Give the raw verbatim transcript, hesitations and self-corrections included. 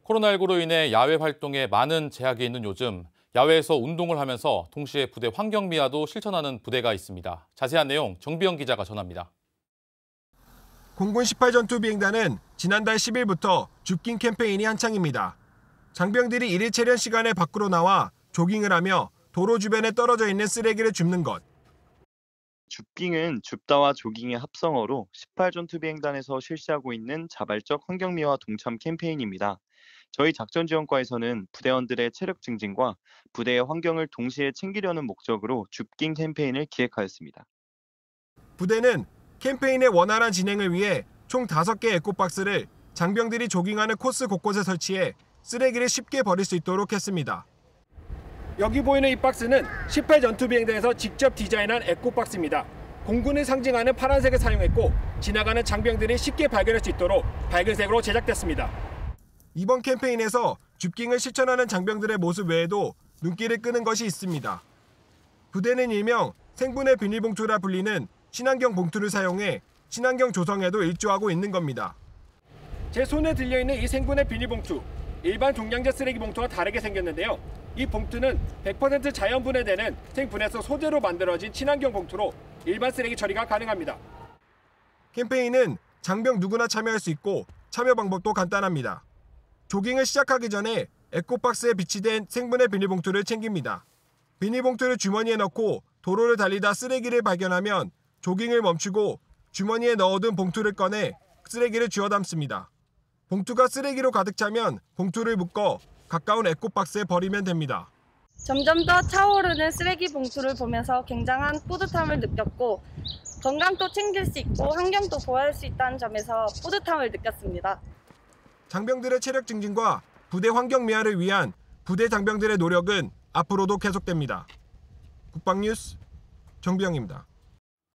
코로나십구로 인해 야외 활동에 많은 제약이 있는 요즘 야외에서 운동을 하면서 동시에 부대 환경 미화도 실천하는 부대가 있습니다. 자세한 내용 정비영 기자가 전합니다. 공군 십팔 전투비행단은 지난달 십 일부터 줍깅 캠페인이 한창입니다. 장병들이 일일 체련 시간에 밖으로 나와 조깅을 하며 도로 주변에 떨어져 있는 쓰레기를 줍는 것. 줍깅은 줍다와 조깅의 합성어로 십팔 전투비행단에서 실시하고 있는 자발적 환경미화 동참 캠페인입니다. 저희 작전지원과에서는 부대원들의 체력 증진과 부대의 환경을 동시에 챙기려는 목적으로 줍깅 캠페인을 기획하였습니다. 부대는 캠페인의 원활한 진행을 위해 총 다섯 개의 에코박스를 장병들이 조깅하는 코스 곳곳에 설치해 쓰레기를 쉽게 버릴 수 있도록 했습니다. 여기 보이는 이 박스는 십팔 전투비행단에서 직접 디자인한 에코박스입니다. 공군을 상징하는 파란색을 사용했고 지나가는 장병들이 쉽게 발견할 수 있도록 밝은색으로 제작됐습니다. 이번 캠페인에서 줍깅을 실천하는 장병들의 모습 외에도 눈길을 끄는 것이 있습니다. 부대는 일명 생분해 비닐봉투라 불리는 친환경 봉투를 사용해 친환경 조성에도 일조하고 있는 겁니다. 제 손에 들려있는 이 생분해 비닐봉투, 일반 종량제 쓰레기 봉투와 다르게 생겼는데요. 이 봉투는 백 퍼센트 자연 분해되는 생분해서 소재로 만들어진 친환경 봉투로 일반 쓰레기 처리가 가능합니다. 캠페인은 장병 누구나 참여할 수 있고 참여 방법도 간단합니다. 조깅을 시작하기 전에 에코박스에 비치된 생분해 비닐봉투를 챙깁니다. 비닐봉투를 주머니에 넣고 도로를 달리다 쓰레기를 발견하면 조깅을 멈추고 주머니에 넣어둔 봉투를 꺼내 쓰레기를 주워 담습니다. 봉투가 쓰레기로 가득 차면 봉투를 묶어 가까운 에코박스에 버리면 됩니다. 점점 더 차오르는 쓰레기 봉투를 보면서 굉장한 뿌듯함을 느꼈고 건강도 챙길 수 있고 환경도 보호할 수 있다는 점에서 뿌듯함을 느꼈습니다. 장병들의 체력 증진과 부대 환경 미화를 위한 부대 장병들의 노력은 앞으로도 계속됩니다. 국방뉴스 정비영입니다.